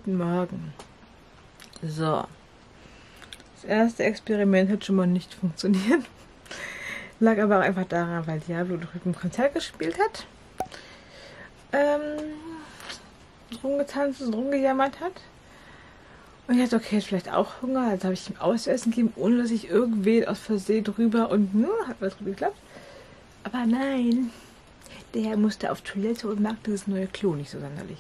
Guten Morgen. So. Das erste Experiment hat schon mal nicht funktioniert. Lag aber auch einfach daran, weil Diablo drüben ein Konzert gespielt hat. Rumgetanzt und rumgejammert hat. Und ich dachte, okay, jetzt vielleicht auch Hunger. Also habe ich ihm Ausessen gegeben, ohne dass ich irgendwen aus Versehen drüber und hat alles gut geklappt. Aber nein, der musste auf Toilette und mag dieses neue Klo nicht so sonderlich.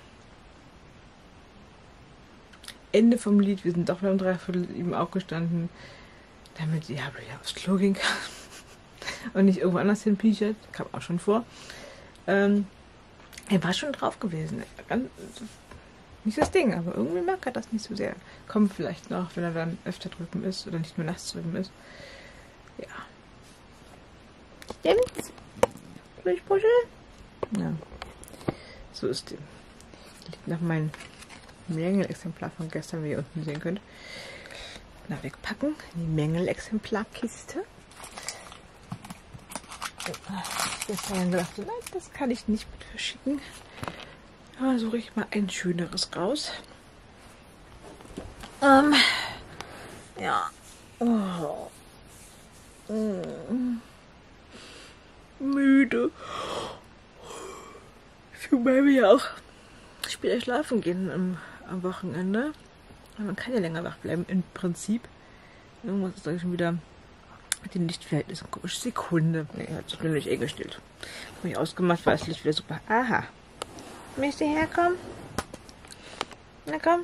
Ende vom Lied, wir sind doch beim Dreiviertel ihm aufgestanden, damit Diablo ja aufs Klo gehen kann und nicht irgendwo anders hinpiechert. Kam auch schon vor. Er war schon drauf gewesen. Nicht das Ding, aber irgendwie mag er das nicht so sehr. Kommt vielleicht noch, wenn er dann öfter drüben ist oder nicht mehr nachts drüben ist. Ja. Stimmt's? Durchpuschel? Ja. So ist die. Liegt nach meinem Mängelexemplar von gestern, wie ihr unten sehen könnt. Na, wegpacken. Die Mängelexemplarkiste. Gestern gedacht, nein, das kann ich nicht mit verschicken. Aber suche ich mal ein schöneres raus. Ja. Oh. Müde. Zumal wir ja auch später schlafen gehen am Wochenende. Man kann ja länger wach bleiben, im Prinzip. Irgendwas ist da schon wieder mit dem Lichtverhältnis. Komische Sekunde. Nee, hat sich nämlich gestillt. Habe ich ausgemacht, war das Licht wieder super. Aha. Möchtest du herkommen? Na komm.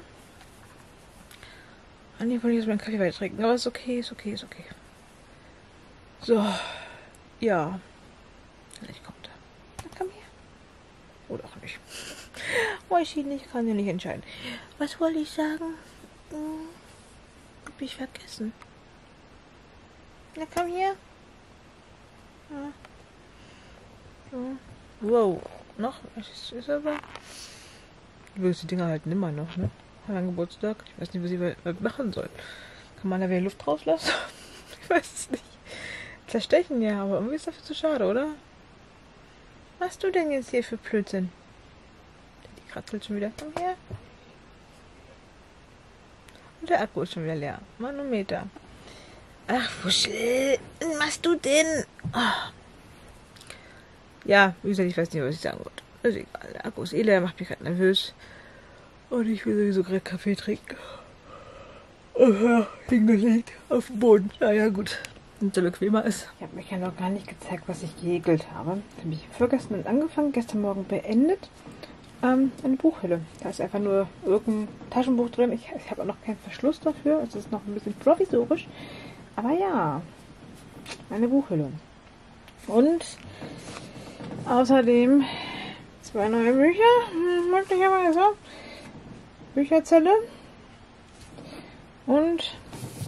Ich wollte jetzt meinen Kaffee weiter trinken, aber ist okay, ist okay, ist okay. So. Ja. Vielleicht kommt er. Na komm her. Oder auch nicht. Weiß ich nicht, kann ich nicht entscheiden. Was wollte ich sagen? Hab ich vergessen. Na komm her. Ja. So. Wow. Noch? Das ist aber... Du willst die Dinger halt nimmer noch, ne? An Geburtstag. Ich weiß nicht, was sie machen soll. Kann man da wieder Luft rauslassen? Ich weiß es nicht. Zerstechen ja, aber irgendwie ist dafür zu schade, oder? Was hast du denn jetzt hier für Blödsinn? Die kratzelt schon wieder. Komm her. Und der Akku ist schon wieder leer. Manometer. Ach, Wuschel. Was machst du denn? Oh. Ja, wie gesagt, ich weiß nicht, was ich sagen wollte. Ist egal. Der Akku ist leer, macht mich gerade nervös. Und ich will sowieso gerade Kaffee trinken. Hingelegt auf dem Boden. Naja, gut. Wenn es so bequemer ist. Ich habe mich ja noch gar nicht gezeigt, was ich gehäkelt habe. Das habe ich vorgestern angefangen, gestern Morgen beendet. Eine Buchhülle. Da ist einfach nur irgendein Taschenbuch drin. Ich habe auch noch keinen Verschluss dafür. Es ist noch ein bisschen provisorisch. Aber ja, eine Buchhülle. Und außerdem 2 neue Bücher. Möglicherweise. Bücherzelle. Und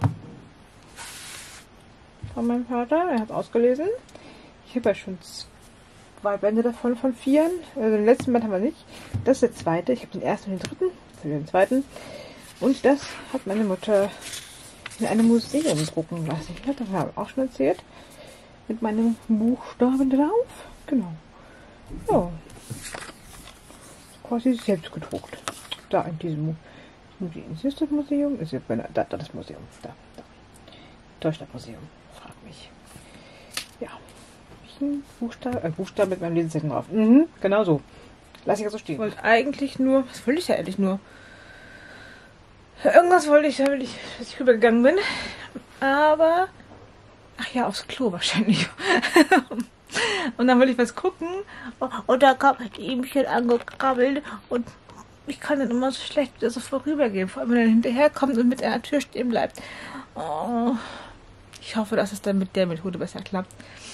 von meinem Vater. Er hat ausgelesen. Ich habe ja schon 2 Bände davon von 4. Also den letzten Band haben wir nicht. Das ist der zweite. Ich habe den ersten und den dritten. Für den zweiten. Und das hat meine Mutter in einem Museum drucken lassen. Das habe ich auch schon erzählt. Mit meinem Buchstaben drauf. Genau. Ja. Quasi selbst gedruckt. Da in diesem Museum. Ist das Museum? Ist jetzt da das Museum. Da. Deutschlandmuseum. Frag mich. Ja. Buchstaben mit meinem Lesezeichen drauf. Genau so. Lass ich ja so stehen. Ich wollte eigentlich nur, was wollte ich ja eigentlich nur? Irgendwas wollte ich, damit ich rübergegangen bin. Aber, ach ja, aufs Klo wahrscheinlich. Und dann wollte ich was gucken. Und da kam die Ihmchen angekrabbelt. Und ich kann dann immer so schlecht wieder so vorübergehen. Vor allem, wenn er hinterherkommt und mit einer Tür stehen bleibt. Oh. Ich hoffe, dass es dann mit der Methode besser klappt.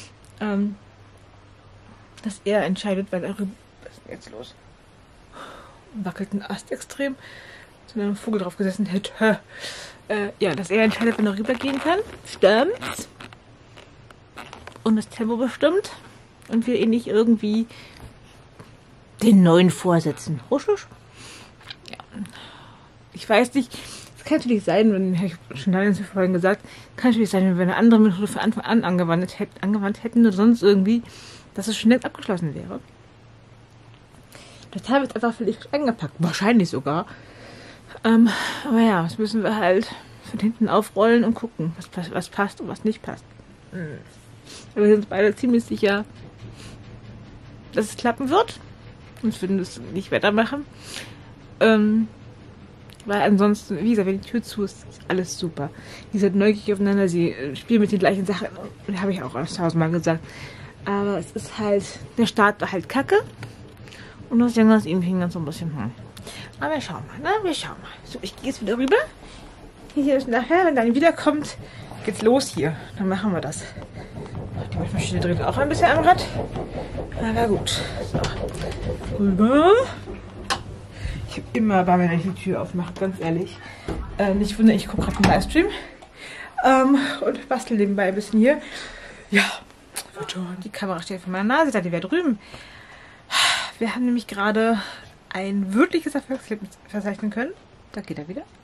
Dass er entscheidet, weil er rüber... Was ist denn jetzt los? Wackelt ein Ast extrem. Als wenn ein Vogel drauf gesessen hätte. Ja, dass er entscheidet, wenn er rübergehen kann. Stimmt's? Und das Tempo bestimmt. Und wir ihn nicht irgendwie den neuen vorsetzen. Husch, husch. Ja. Ich weiß nicht... Es kann natürlich sein, wenn, ich habe schon lange vorhin gesagt, kann natürlich sein, wenn wir eine andere Methode von Anfang an angewandt hätten oder sonst irgendwie, dass es schnell abgeschlossen wäre. Das habe ich jetzt einfach völlig eingepackt. Wahrscheinlich sogar. Aber ja, das müssen wir halt von hinten aufrollen und gucken, was passt und was nicht passt. Wir sind beide ziemlich sicher, dass es klappen wird. Und würden es nicht weitermachen. Weil ansonsten, wie gesagt, wenn die Tür zu ist, ist alles super. Die sind neugierig aufeinander, sie spielen mit den gleichen Sachen. Und habe ich auch 1000-mal gesagt. Aber es ist halt, der Start war halt kacke. Und das Ding ist irgendwie ganz so ein bisschen, Aber wir schauen mal, ne? Wir schauen mal. So, ich gehe jetzt wieder rüber. Hier ist nachher, wenn dann wiederkommt, geht's los hier. Dann machen wir das. Die Waschmaschine dreht auch ein bisschen am Rad. Aber gut. So. Rüber. Ich habe immer bei mir, wenn ich die Tür aufmache, ganz ehrlich. Nicht wundern, ich gucke gerade einen Livestream. Und bastel nebenbei ein bisschen hier. Ja. Die Kamera steht vor meiner Nase, da die wäre drüben. Wir haben nämlich gerade ein wirkliches Erfolgserlebnis verzeichnen können. Da geht er wieder.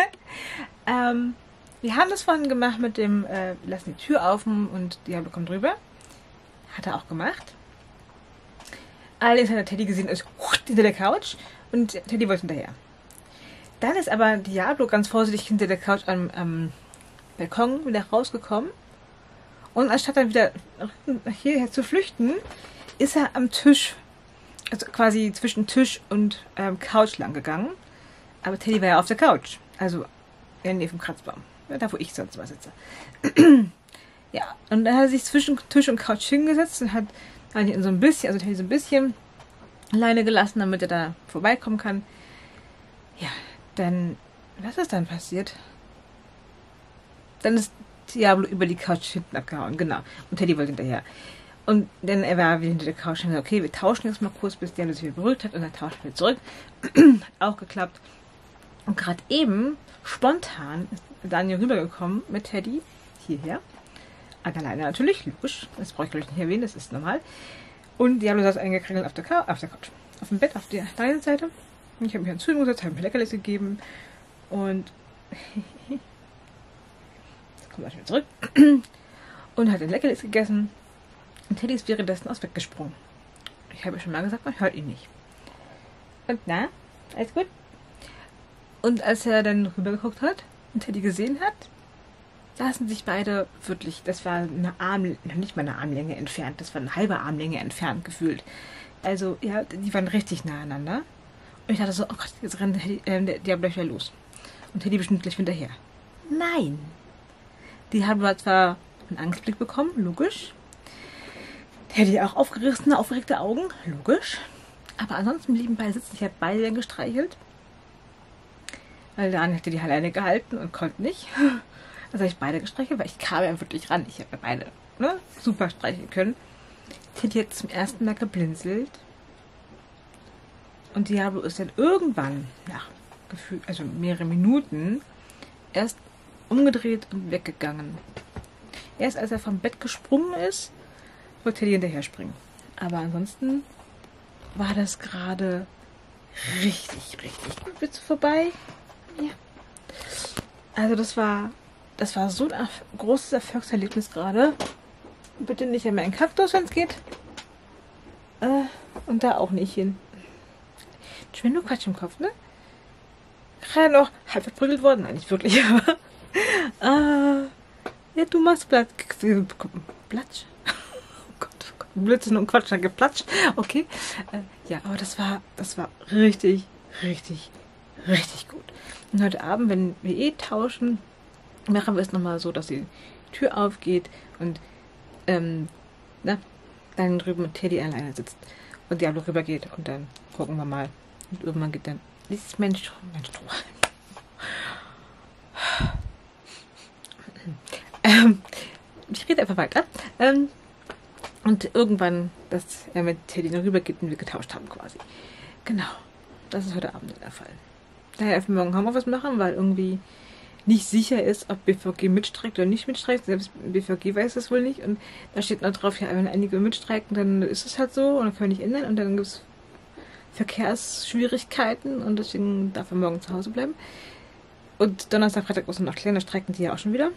Wir haben das vorhin gemacht mit dem, wir lassen die Tür auf und Diablo kommt drüber. Hat er auch gemacht. Allerdings hat der Teddy gesehen, ist hinter der Couch und Teddy wollte hinterher. Dann ist aber Diablo ganz vorsichtig hinter der Couch am Balkon wieder rausgekommen. Und anstatt dann wieder hierher zu flüchten, ist er am Tisch, also quasi zwischen Tisch und Couch lang gegangen. Aber Teddy war ja auf der Couch, also in der Nähe vom Kratzbaum, da wo ich sonst mal sitze. Ja, und dann hat er sich zwischen Tisch und Couch hingesetzt und hat ihn so ein bisschen, also Teddy so ein bisschen alleine gelassen, damit er da vorbeikommen kann. Ja, dann, was ist dann passiert? Dann ist Diablo über die Couch hinten abgehauen, genau. Und Teddy wollte hinterher. Und dann er war wieder hinter der Couch und gesagt, okay, wir tauschen jetzt mal kurz, bis Diablo sich wieder beruhigt hat. Und dann tauschen wir zurück. Hat auch geklappt. Und gerade eben, spontan, ist Daniel rübergekommen mit Teddy hierher. Alleine natürlich, logisch. Das brauche ich glaube ich nicht erwähnen, das ist normal. Und Diablo saß eingekringelt auf der Couch. Auf dem Bett, auf der einen Seite. Und ich habe mich ans Zügen gesetzt, habe mir Leckerlis gegeben. Und kommt wieder zurück und hat ein Leckerlis gegessen und Teddy ist währenddessen aus weggesprungen. Ich habe ja schon mal gesagt, man hört ihn nicht. Und na, alles gut? Und als er dann rübergeguckt hat und Teddy gesehen hat, saßen sich beide wirklich, das war nicht mal eine Armlänge entfernt, das war eine halbe Armlänge entfernt gefühlt. Also, ja, die waren richtig nah aneinander. Und ich dachte so, oh Gott, jetzt rennt der Diablo gleich los. Und Teddy bestimmt gleich hinterher. Nein! Die haben zwar einen Angstblick bekommen, logisch. Teddy auch aufgerissene, aufgeregte Augen, logisch. Aber ansonsten blieben beide sitzen. Ich habe beide gestreichelt. Weil der eine hätte die alleine gehalten und konnte nicht. Also habe ich beide gestreichelt, weil ich kam ja wirklich ran. Ich habe ja beide super streicheln können. Teddy hat zum ersten Mal geblinzelt. Und Diablo ist dann irgendwann, nach gefühlt, also mehrere Minuten, erst umgedreht und weggegangen. Erst als er vom Bett gesprungen ist, wollte Teddy hinterher springen. Aber ansonsten war das gerade richtig, richtig gut. Bist du vorbei? Ja. Also das war so ein großes Erfolgserlebnis gerade. Bitte nicht an meinen Kaktus, wenn es geht. Und da auch nicht hin. Schön nur Quatsch im Kopf, ne? Gerade noch halb verprügelt worden. Nein, nicht wirklich, aber ja, du machst Platsch. Oh Gott, Blödsinn und Quatsch, dann geplatscht. Okay. Ja, aber das war richtig, richtig, richtig gut. Und heute Abend, wenn wir tauschen, machen wir es nochmal so, dass die Tür aufgeht und dann drüben mit Teddy alleine sitzt und Diablo rüber geht und dann gucken wir mal. Und irgendwann geht dann dieses Mensch. Ich rede einfach weiter. Und irgendwann, dass er mit Teddy noch rüber geht und wir getauscht haben quasi. Genau. Das ist heute Abend der Fall. Daher für morgen Homeoffice machen, weil irgendwie nicht sicher ist, ob BVG mitstreikt oder nicht mitstreikt. Selbst BVG weiß das wohl nicht. Und da steht noch drauf, ja, wenn einige mitstreiken, dann ist es halt so und dann können wir nicht ändern. Und dann gibt es Verkehrsschwierigkeiten und deswegen darf er morgen zu Hause bleiben. Und Donnerstag, Freitag muss er noch klären, da streiken die ja auch schon wieder.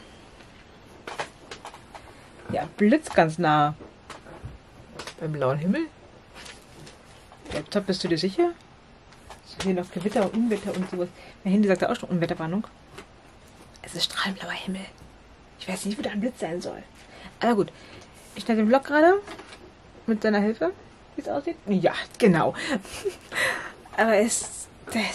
Ja, Blitz ganz nah. Beim blauen Himmel. Laptop, bist du dir sicher? Wir sehen noch Gewitter und Unwetter und sowas. Mein Handy sagt auch schon Unwetterwarnung. Es ist strahlend blauer Himmel. Ich weiß nicht, wo da ein Blitz sein soll. Aber gut. Ich schneide den Vlog gerade. Mit seiner Hilfe. Wie es aussieht. Ja, genau. Aber das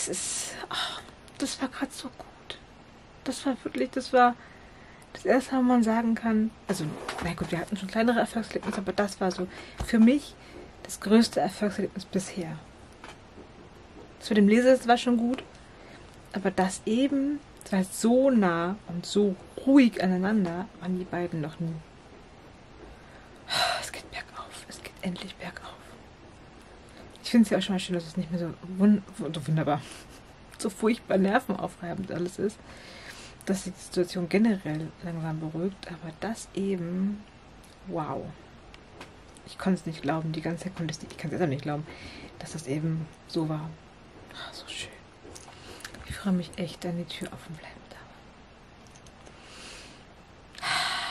war gerade so gut. Das war wirklich, das war das erste Mal, wo man sagen kann, also, na gut, wir hatten schon kleinere Erfolgserlebnisse, aber das war so für mich das größte Erfolgserlebnis bisher. Das mit dem Leser, das war schon gut, aber das eben, das war so nah und so ruhig aneinander, waren die beiden noch nie. Es geht bergauf, es geht endlich bergauf. Ich finde es ja auch schon mal schön, dass es nicht mehr so wunderbar, so furchtbar nervenaufreibend alles ist, dass die Situation generell langsam beruhigt, aber das eben, wow. Ich konnte es nicht glauben, die ganze Zeit konnte ich kann es jetzt auch nicht glauben, dass das eben so war. Ach, so schön. Ich freue mich echt, wenn die Tür offen bleiben darf.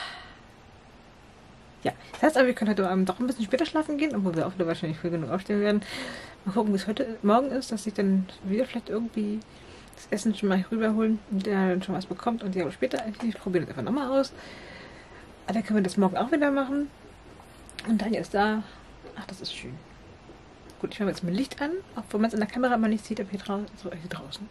Ja, das heißt aber, wir können heute Abend doch ein bisschen später schlafen gehen, obwohl wir auch wieder wahrscheinlich früh genug aufstehen werden. Mal gucken, wie es heute Morgen ist, dass ich dann wieder vielleicht irgendwie das Essen schon mal rüberholen und der dann schon was bekommt und die aber später. Ich probiere das einfach nochmal aus. Aber dann können wir das morgen auch wieder machen. Und dann ist da. Ach, das ist schön. Gut, ich mache jetzt mein Licht an, obwohl man es in der Kamera immer nicht sieht, aber hier draußen.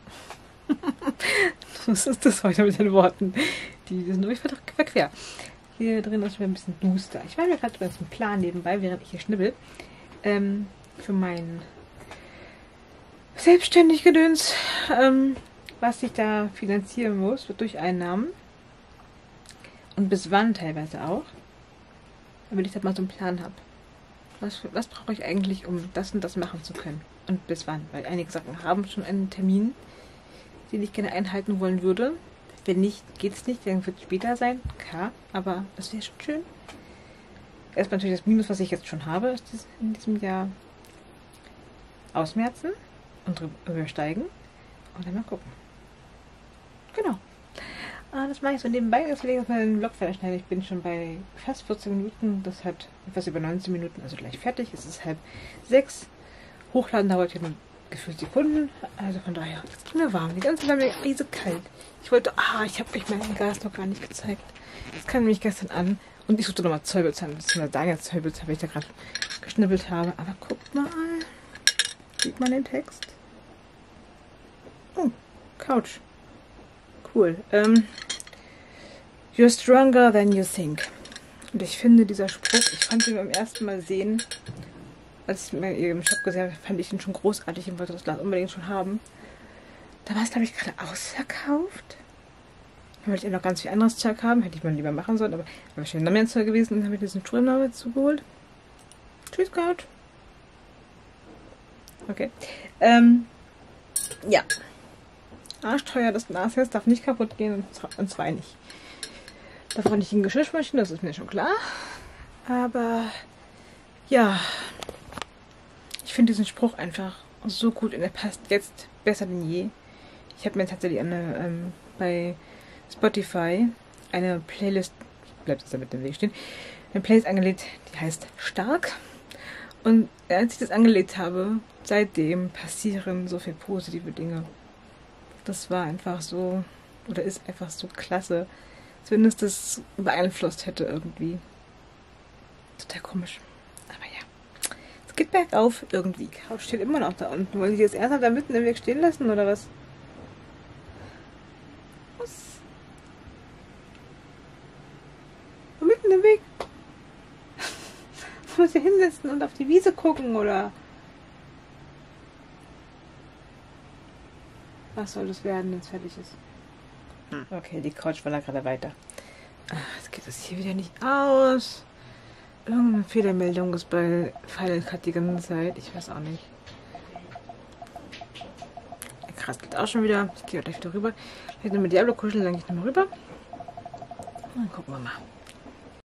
Was ist das heute mit den Worten? Die sind irgendwie verquer. Hier drin ist schon ein bisschen duster. Ich mache mir gerade übrigens einen Plan nebenbei, während ich hier schnibbel. Für meinen selbstständig Gedöns, was ich da finanzieren muss, wird durch Einnahmen. Und bis wann teilweise auch. Damit ich da mal so einen Plan habe. Was brauche ich eigentlich, um das und das machen zu können? Und bis wann? Weil einige Sachen haben schon einen Termin, den ich gerne einhalten wollen würde. Wenn nicht, geht es nicht, dann wird es später sein. Klar, aber das wäre schon schön. Erstmal natürlich das Minus, was ich jetzt schon habe, in diesem Jahr ausmerzen und übersteigen. Und dann mal gucken. Genau. Das mache ich so nebenbei. Jetzt will ich mal den Vlog fertig schneiden. Ich bin schon bei fast 14 Minuten. Das hat etwas über 19 Minuten, also gleich fertig. Es ist 5:30. Hochladen dauert hier nur gefühlt Sekunden. Also von daher, jetzt ist mir warm. Die ganze Zeit mir eisekalt. Ich wollte, ich habe euch meinen Gas noch gar nicht gezeigt. Das kam nämlich gestern an. Und ich suchte nochmal Zollbitz an. Das ist Daniels Zollbitz, weil ich da gerade geschnibbelt habe. Aber guckt mal. Sieht man den Text? Oh, Couch. Cool. You're stronger than you think. Und ich finde dieser Spruch, ich fand ihn beim ersten Mal sehen, als ich mir im Shop gesehen habe, fand ich ihn schon großartig und wollte das Glas unbedingt schon haben. Da war es, glaube ich, gerade ausverkauft. Da wollte ich noch ganz viel anderes Zeug haben. Hätte ich mal lieber machen sollen, aber war schon noch mehr Zeug gewesen. Dann habe ich diesen Strömname dazu geholt. Tschüss, Couch. Okay. Ja. Arschteuer, das Glas jetzt darf nicht kaputt gehen und zwar nicht. Darf auch nicht in Geschirrspülmaschine, das ist mir schon klar. Aber ja, ich finde diesen Spruch einfach so gut und er passt jetzt besser denn je. Ich habe mir tatsächlich bei Spotify eine Playlist, bleibt es da mit dem Weg stehen, eine Playlist angelegt, die heißt Stark. Und als ich das angelegt habe, seitdem passieren so viele positive Dinge. Das war einfach so, oder ist einfach so klasse, als wenn es das beeinflusst hätte irgendwie. Total komisch. Aber ja, es geht bergauf irgendwie. Couch steht immer noch da unten. Wollen Sie jetzt ernsthaft da mitten im Weg stehen lassen, oder was? Was? Wo mitten im Weg? Muss ich hinsetzen und auf die Wiese gucken, oder? Was soll das werden, wenn es fertig ist? Okay, die Couch war da gerade weiter. Jetzt geht das hier wieder nicht aus. Irgendeine Fehlermeldung ist bei Final Cut die ganze Zeit. Ich weiß auch nicht. Krass, geht auch schon wieder. Ich gehe gleich wieder rüber. Ich werde mit Diablo kuscheln, dann gehe ich nochmal rüber. Dann gucken wir mal.